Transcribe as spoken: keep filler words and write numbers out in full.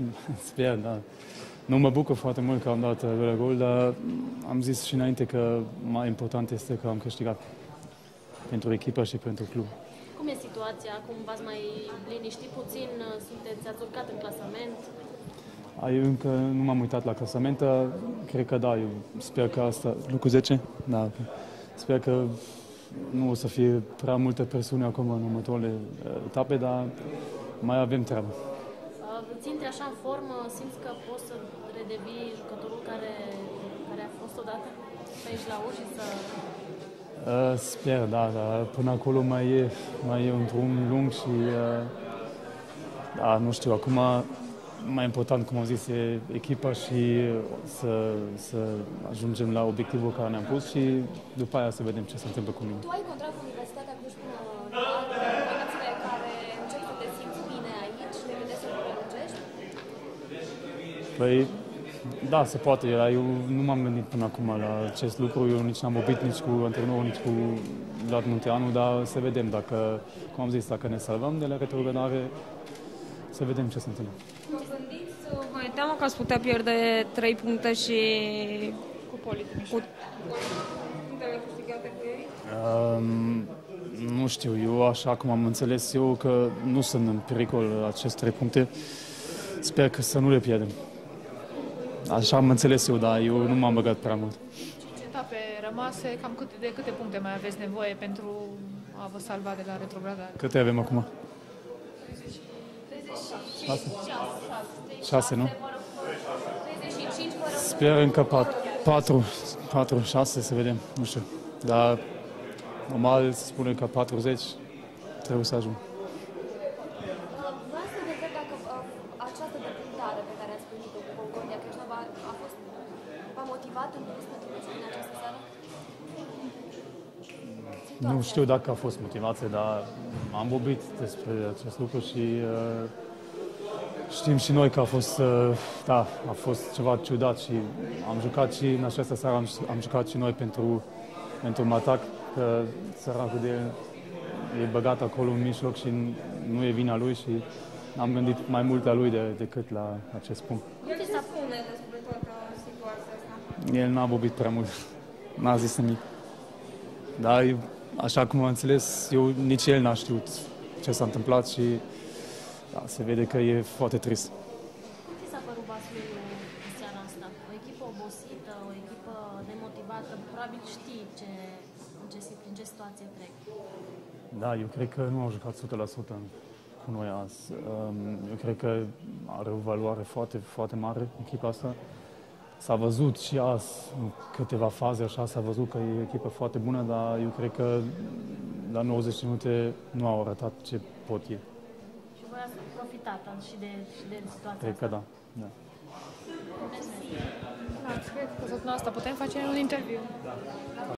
Sper, da. Nu mă bucur foarte mult că am dat uh, gol, dar am zis și înainte că mai important este că am câștigat pentru echipă și pentru club. Cum e situația? Acum v-ați mai liniștit puțin? Sunteți, ați urcat în clasament? Eu încă nu m-am uitat la clasament, cred că da, eu sper că asta, locul zece, da, sper că nu o să fie prea multă presiune acum în următoarele etape, dar mai avem treabă. Îți intri așa în formă, simți că poți să redevii jucătorul care, care a fost odată pe aici la uși să... Uh, sper, da, dar până acolo mai e, mai e un drum lung și uh, da, nu știu, acum mai important, cum am zis, e echipa și să, să ajungem la obiectivul care ne-am pus și după aia să vedem ce se întâmplă cu mine. Tu ai contract cu Universitatea Cluj până la condițiile care începi să te simți bine aici, te gândești să le prelungești? Păi, da, se poate. Eu nu m-am gândit până acum la acest lucru. Eu nici n-am vorbit nici cu antrenorul, nici cu Vlad Munteanu, dar să vedem dacă, cum am zis, dacă ne salvăm de la retrogradare, să vedem ce se întâmplă. Vă gândiți, vă e teamă că ați putea pierde trei puncte și cu punctele câștigate cu ei? Um, nu știu, eu așa cum am înțeles eu că nu sunt în pericol aceste trei puncte. Sper că să nu le pierdem. Așa am înțeles eu, dar eu nu m-am băgat prea mult. cinci etape rămase, cam câte, de câte puncte mai aveți nevoie pentru a vă salva de la retrogradare? Câte avem acum? Șase? Șase, nu? Sper încă patru, patru, șase, să vedem, nu știu. Dar normal se spune că patruzeci trebuie să ajung. Vreau să te întreb dacă uh, această depuntare pe care ați primit-o cu Concordia Craiova a fost, v-a motivat în plus pentru meciul din această seară? Nu știu dacă a fost motivație, dar am vorbit despre acest lucru și uh, știm și noi că a fost, uh, da, a fost ceva ciudat și am jucat și în această seară am, am jucat și noi pentru, pentru Matac, că săracul de e băgat acolo în mijloc și nu e vina lui și am gândit mai mult la lui de, decât la acest punct. El ce spune despre toată situația asta? El n-a vorbit prea mult, n-a zis nimic. Dar eu, așa cum am înțeles, eu nici el n-a știut ce s-a întâmplat și da, se vede că e foarte trist. Cum ți s-a părut Vaslui în seara asta? O echipă obosită, o echipă demotivată, probabil știi ce, în ce, prin ce situație trec. Da, eu cred că nu au jucat o sută la sută cu noi azi. Eu cred că are o valoare foarte, foarte mare echipa asta. S-a văzut și azi, în câteva faze așa, s-a văzut că e o echipă foarte bună, dar eu cred că la nouăzeci minute nu au arătat ce pot ei. Și voi ați profitat și de, și de situația Cred asta? că da. da. Da, cred că săptămâna asta putem face un interviu.